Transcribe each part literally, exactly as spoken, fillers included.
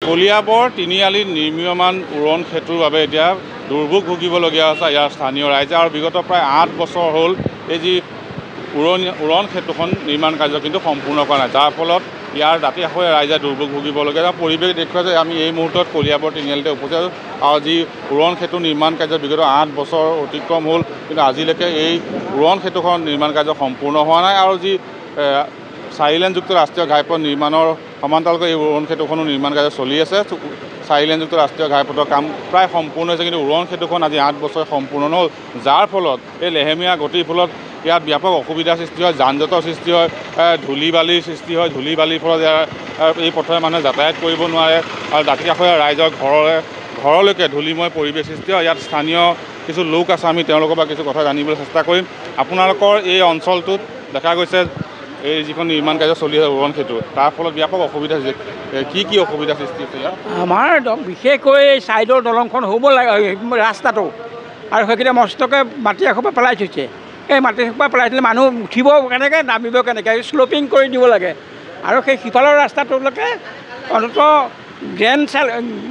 কলিয়াবৰ তিনিআলি নিৰ্মীয়মান উৰণ সেতুৰ বাবে এতিয়া দুৰ্ভোগ ভুগিবলগীয়া হৈছে ইয়াৰ স্থানীয় ৰাইজে আৰু বিগত প্ৰায় আঠ বছৰ হ'ল এই যি উৰণ উৰণ সেতুখন নিৰ্মাণ কাৰ্য কিন্তু সম্পূৰ্ণ কৰা নাই, যাৰ ফলত ইয়াৰ দাঁতি কাষৰীয়া ৰাইজে দুৰ্ভোগ ভুগিবলগীয়া। পৰিৱেশ দেখুৱাই যে আমি এই মুহূৰ্তত কলিয়াবৰ তিনিআলিতে উপস্থিত আছোঁ আৰু যি উৰণ সেতু নিৰ্মাণ কাৰ্য বিগত আঠ বছৰ অতিক্ৰম হ'ল, কিন্তু আজিলৈকে এই উৰণ সেতুখন নিৰ্মাণ কাৰ্য সম্পূৰ্ণ হোৱা নাই আৰু যি চাৰিলেনযুক্ত ৰাষ্ট্ৰীয় ঘাইপথ নিৰ্মাণৰ সমান্তৰালকৈ এই উৰণ সেতুখনো নিৰ্মাণ কাৰ্য চলি আছে। চাৰিলেনযুক্ত ৰাষ্ট্ৰীয় ঘাইপথৰ কাম প্ৰায় সম্পূৰ্ণ হৈছে, কিন্তু উৰণ সেতুখন আজি আঠ বছৰ সম্পূৰ্ণ নহ'ল, যাৰ ফলত এই লেহেমীয়া গতিৰ ফলত ইয়াত ব্যাপক অসুবিধাৰ সৃষ্টি হয়, যান জঁটৰ সৃষ্টি হয়, ধূলি বালিৰ সৃষ্টি হয়। ধূলি বালিৰ ফলত এই পথৰে মানুহে যাতায়াত কৰিব নোৱাৰে আৰু দাঁতি কাষৰীয়া ৰাইজৰ ঘৰৰে ঘৰলৈকে ধূলিময় পৰিৱেশ সৃষ্টি হয়। ইয়াত স্থানীয় কিছু লোক আছে, আমি তেওঁলোকৰ পৰা কিছু কথা জানিবলৈ চেষ্টা কৰিম। আপোনালোকৰ এই অঞ্চলটোত দেখা গৈছে এই যিখন নিৰ্মাণ কাৰ্য চলি আছে উৰণ সেতু, তাৰ ফলত ব্যাপক অসুবিধা হৈছে, কি কি অসুবিধা সৃষ্টি হৈছে ইয়াত? আমাৰ বিশেষকৈ এই ছাইডৰ দলংখন হ'ব লাগে ৰাস্তাটো, আৰু সেইকেইটা মস্তকে মাটি এসোপা পেলাই থৈছে। এই মাটি এসোপা পেলাই থ'লে মানুহ উঠিব কেনেকৈ, নামিব কেনেকৈ, শ্লপিং কৰি দিব লাগে। আৰু সেই সিফালৰ ৰাস্তাটোলৈকে অন্ততঃ ড্ৰেইন চেল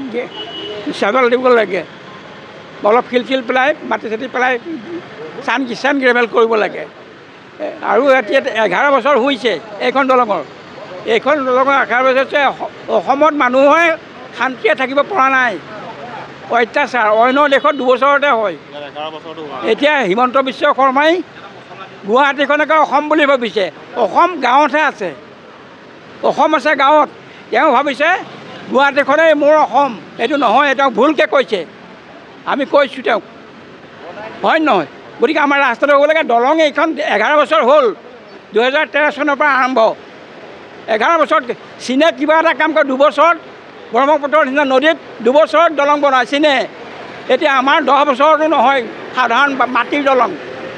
চেভেল দিব লাগে, অলপ শিল চিল পেলাই মাটি চাটি পেলাই চান কিচান গ্ৰেভেল কৰিব লাগে। আৰু এতিয়া এঘাৰ বছৰ হৈছে এইখন দলঙৰ, এইখন দলঙৰ এঘাৰ বছৰ হৈছে অসমত মানুহে শান্তিয়ে থাকিব পৰা নাই, অত্যাচাৰ। অন্য দেশত দুবছৰতে হয়। এতিয়া হিমন্ত বিশ্ব শৰ্মাই গুৱাহাটীখনকে অসম বুলি ভাবিছে, অসম গাঁৱতহে আছে, অসম আছে গাঁৱত। তেওঁ ভাবিছে গুৱাহাটীখনেই মোৰ অসম, এইটো নহয়, তেওঁ ভুলকৈ কৈছে। আমি কৈছোঁ তেওঁক, হয় নহয়? গতিকে আমাৰ ৰাস্তাটো হ'ব লাগে। দলং এইখন এঘাৰ বছৰ হ'ল, দুহেজাৰ তেৰ চনৰ পৰা আৰম্ভ, এঘাৰ বছৰত চীনে কিবা এটা কাম কৰে, দুবছৰত ব্ৰহ্মপুত্ৰৰ নিচিনা নদীত দুবছৰত দলং বনায় চীনে। এতিয়া আমাৰ দহ বছৰতো নহয়, সাধাৰণ মাটিৰ দলং।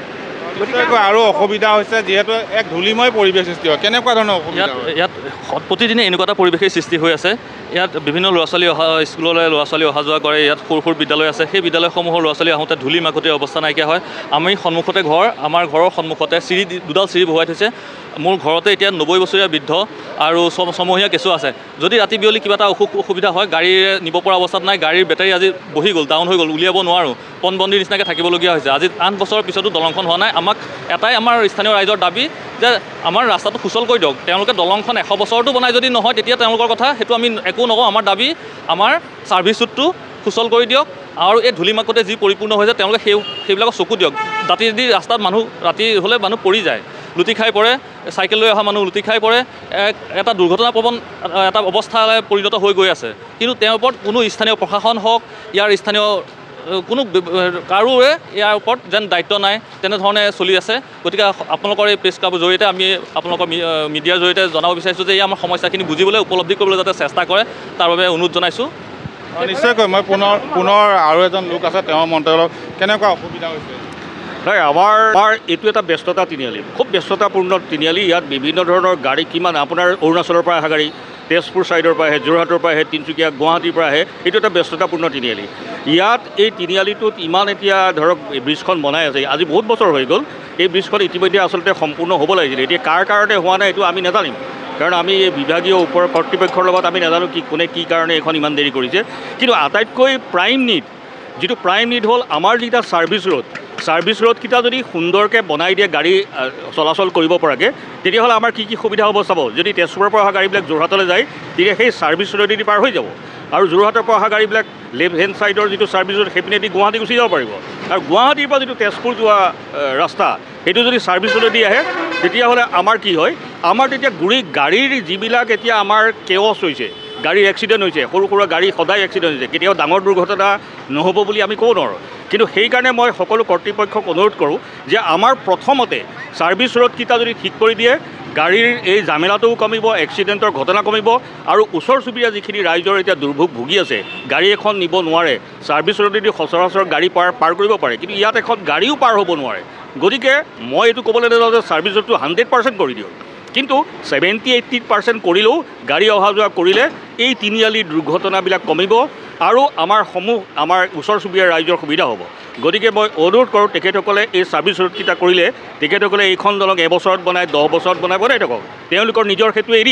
আৰু অসুবিধা হৈছে যিহেতু এক ধূলিময় পৰিৱেশ সৃষ্টি হয়। কেনেকুৱা ধৰণৰ অসুবিধা? ইয়াত প্ৰতিদিনে এনেকুৱা এটা পৰিৱেশেই সৃষ্টি হৈ আছে। ইয়াত বিভিন্ন ল'ৰা ছোৱালী অহা স্কুললৈ ল'ৰা ছোৱালী অহা যোৱা কৰে। ইয়াত সৰু সৰু বিদ্যালয় আছে, সেই বিদ্যালয়সমূহৰ ল'ৰা ছোৱালী আহোঁতে ধূলি মাকতিৰ অৱস্থা নাইকিয়া হয়। আমি সন্মুখতে ঘৰ, আমাৰ ঘৰৰ সন্মুখতে চিৰি দুডাল চিৰি বহুৱাই থৈছে। মোৰ ঘৰতে এতিয়া নব্বৈ বছৰীয়া বৃদ্ধ আৰু ছমহীয়া কেঁচুৱা আছে। যদি ৰাতি বিয়লি কিবা এটা অসুখ অসুবিধা হয়, গাড়ীৰে নিব পৰা অৱস্থাত নাই, গাড়ীৰ বেটাৰী আজি বহি গ'ল, ডাউন হৈ গ'ল, উলিয়াব নোৱাৰোঁ, পণবন্দীৰ নিচিনাকৈ থাকিবলগীয়া হৈছে। আজি আঠ বছৰৰ পিছতো দলংখন হোৱা নাই। আমাক এটাই আমাৰ স্থানীয় ৰাইজৰ দাবী যে আমাৰ ৰাস্তাটো সুচল কৰি দিয়ক। তেওঁলোকে দলংখন এশ বছৰতো বনাই যদি নহয়, তেতিয়া তেওঁলোকৰ কথা, সেইটো আমি একো নকওঁ। আমাৰ দাবী আমাৰ ছাৰ্ভিচ ৰোডটো সুচল কৰি দিয়ক আৰু এই ধূলি মাকতে যি পৰিপূৰ্ণ হৈছে তেওঁলোকে সেই সেইবিলাকক চকু দিয়ক। ৰাতি যদি ৰাস্তাত মানুহ ৰাতি হ'লে মানুহ পৰি যায়, লুটি খাই পৰে, চাইকেল লৈ অহা মানুহ লুটি খাই পৰে, এটা দুৰ্ঘটনাপ্ৰৱণ এটা অৱস্থালৈ পৰিণত হৈ গৈ আছে। কিন্তু তেওঁৰ ওপৰত কোনো স্থানীয় প্ৰশাসন হওক, ইয়াৰ স্থানীয় কোনো কাৰোৰে ইয়াৰ ওপৰত যেন দায়িত্ব নাই, তেনেধৰণে চলি আছে। গতিকে আপোনালোকৰ এই প্ৰেছ ক্লাবৰ জৰিয়তে আমি আপোনালোকৰ মিডিয়াৰ জৰিয়তে জনাব বিচাৰিছোঁ যে এই আমাৰ সমস্যাখিনি বুজিবলৈ, উপলব্ধি কৰিবলৈ যাতে চেষ্টা কৰে, তাৰ বাবে অনুৰোধ জনাইছোঁ। নিশ্চয়কৈ মই পুনৰ পুনৰ আৰু এজন লোক আছে, তেওঁৰ মন্তব্য কেনেকুৱা অসুবিধা হৈছে? হয়, আমাৰ আমাৰ এইটো এটা ব্যস্ততা তিনিআলি, খুব ব্যস্ততাপূৰ্ণ তিনিআলি। ইয়াত বিভিন্ন ধৰণৰ গাড়ী, কিমান আপোনাৰ অৰুণাচলৰ পৰা অহা গাড়ী, তেজপুৰ ছাইডৰ পৰা আহে, যোৰহাটৰ পৰা আহে, তিনিচুকীয়া, গুৱাহাটীৰ পৰা আহে। এইটো এটা ব্যস্ততাপূৰ্ণ তিনিআলি। ইয়াত এই তিনিআলিটোত ইমান এতিয়া ধৰক ব্ৰিজখন বনাই আছে, আজি বহুত বছৰ হৈ গ'ল। এই ব্ৰিজখন ইতিমধ্যে আচলতে সম্পূৰ্ণ হ'ব লাগিছিলে। এতিয়া কাৰ কাৰণে হোৱা নাই এইটো আমি নাজানিম, কাৰণ আমি এই বিভাগীয় ওপৰ কৰ্তৃপক্ষৰ লগত আমি নাজানো কি কোনে কি কাৰণে এইখন ইমান দেৰি কৰিছে। কিন্তু আটাইতকৈ প্ৰাইম নিড, যিটো প্ৰাইম নিড হ'ল আমাৰ যিকেইটা ছাৰ্ভিচ ৰোড, ছাৰ্ভিচ ৰোডকেইটা যদি সুন্দৰকৈ বনাই দিয়ে গাড়ী চলাচল কৰিব পৰাকৈ, তেতিয়াহ'লে আমাৰ কি কি সুবিধা হ'ব চাব। যদি তেজপুৰৰ পৰা অহা গাড়ীবিলাক যোৰহাটলৈ যায়, তেতিয়া সেই ছাৰ্ভিচ ৰোডেদি পাৰ হৈ যাব, আৰু যোৰহাটৰ পৰা অহা গাড়ীবিলাক লেফ্ট হেণ্ড ছাইডৰ যিটো ছাৰ্ভিচ ৰোড সেইপিনেদি গুৱাহাটী গুচি যাব পাৰিব। আৰু গুৱাহাটীৰ পৰা যিটো তেজপুৰ যোৱা ৰাস্তা, সেইটো যদি ছাৰ্ভিচ ৰোডেদি আহে, তেতিয়াহ'লে আমাৰ কি হয়, আমাৰ তেতিয়া গুৰি গাড়ীৰ যিবিলাক এতিয়া আমাৰ কেঅছ হৈছে, গাড়ীৰ এক্সিডেণ্ট হৈছে, সৰু সৰু গাড়ী সদায় এক্সিডেণ্ট হৈছে, কেতিয়াও ডাঙৰ দুৰ্ঘটনা নহ'ব বুলি আমি ক'ব নোৱাৰোঁ। কিন্তু সেইকাৰণে মই সকলো কৰ্তৃপক্ষক অনুৰোধ কৰোঁ যে আমাৰ প্ৰথমতে ছাৰ্ভিচ ৰোডকেইটা যদি ঠিক কৰি দিয়ে, গাড়ীৰ এই জামেলাটোও কমিব, এক্সিডেণ্টৰ ঘটনা কমিব, আৰু ওচৰ চুবুৰীয়া যিখিনি ৰাইজৰ এতিয়া দুৰ্ভোগ ভুগি আছে, গাড়ী এখন নিব নোৱাৰে, ছাৰ্ভিচ ৰোডেদি সচৰাচৰ গাড়ী পাৰ পাৰ কৰিব পাৰে, কিন্তু ইয়াত এখন গাড়ীও পাৰ হ'ব নোৱাৰে। গতিকে মই এইটো ক'বলৈ নাযাওঁ যে ছাৰ্ভিচ ৰোডটো হাণ্ড্ৰেড পাৰ্চেণ্ট কৰি দিয়ক, কিন্তু ছেভেণ্টি এইট্টি পাৰ্চেণ্ট কৰিলেও গাড়ী অহা যোৱা কৰিলে এই তিনিআলিৰ দুৰ্ঘটনাবিলাক কমিব আৰু আমাৰ সমূহ আমাৰ ওচৰ চুবুৰীয়া ৰাইজৰ সুবিধা হ'ব। গতিকে মই অনুৰোধ কৰোঁ তেখেতসকলে এই ছাৰ্ভিচ ৰোডকেইটা কৰিলে তেখেতসকলে এইখন দলং এবছৰত বনাই, দহ বছৰত বনাই বনাই থাকক, তেওঁলোকৰ নিজৰ সেইটো এৰিয়া।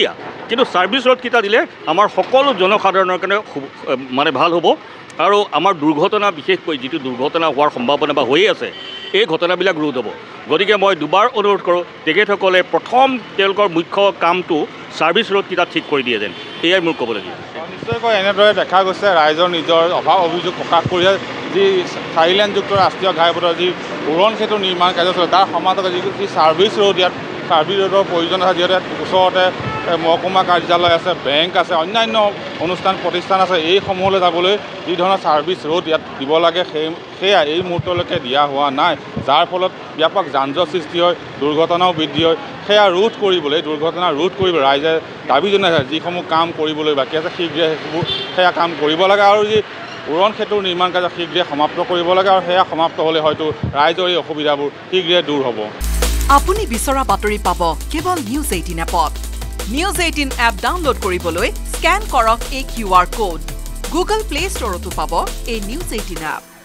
কিন্তু ছাৰ্ভিচ ৰোডকেইটা দিলে আমাৰ সকলো জনসাধাৰণৰ কাৰণে মানে ভাল হ'ব আৰু আমাৰ দুৰ্ঘটনা বিশেষকৈ যিটো দুৰ্ঘটনা হোৱাৰ সম্ভাৱনা বা হৈয়ে আছে এই ঘটনাবিলাক ৰোধ হ'ব গতিকে মই দুবাৰ অনুৰোধ কৰোঁ তেখেতসকলে প্ৰথম তেওঁলোকৰ মুখ্য কামটো ছাৰ্ভিচ ৰোডকেইটা ঠিক কৰি দিয়ে যেন এয়াই মোৰ ক'বলগীয়া নিশ্চয়কৈ এনেদৰে দেখা গৈছে ৰাইজৰ নিজৰ অভাৱ অভিযোগ প্ৰকাশ কৰি যি চাৰিলেনযুক্ত ৰাষ্ট্ৰীয় ঘাইপথৰ যি উৰণ সেতু নিৰ্মাণ কাৰ্য চলে তাৰ সমান্তৰালকৈ যি যি ছাৰ্ভিচ ৰোড ইয়াত ছাৰ্ভিচ ৰোডৰ প্ৰয়োজন আছে যিহেতু ওচৰতে মহকুমা কাৰ্যালয় আছে বেংক আছে অন্যান্য অনুষ্ঠান প্ৰতিষ্ঠান আছে এইসমূহলৈ যাবলৈ যি ধৰণৰ ছাৰ্ভিচ ৰোড ইয়াত দিব লাগে সেই সেয়া এই মুহূৰ্তলৈকে দিয়া হোৱা নাই যাৰ ফলত ব্যাপক যান জঁট সৃষ্টি হয় দুৰ্ঘটনাও বৃদ্ধি হয় সেয়া ৰোধ কৰিবলৈ দুৰ্ঘটনা ৰোধ কৰিবলৈ ৰাইজে দাবী জনাইছে যিসমূহ কাম কৰিবলৈ বাকী আছে শীঘ্ৰে সেইবোৰ সেয়া কাম কৰিব লাগে আৰু যি উৰণ সেতুৰ নিৰ্মাণ কাৰ্য শীঘ্ৰে সমাপ্ত কৰিব লাগে আৰু সেয়া সমাপ্ত হ'লে হয়তো ৰাইজৰ এই অসুবিধাবোৰ শীঘ্ৰে দূৰ হ'ব আপুনি বিচৰা বাতৰি পাব কেৱল নিউজ এইটিন এপত নিউজ এইটিন এপ ডাউনলোড কৰিবলৈ স্কেন কৰক এই Q R code Google play ষ্টৰতো পাব এই নিউজ এইটিন এপ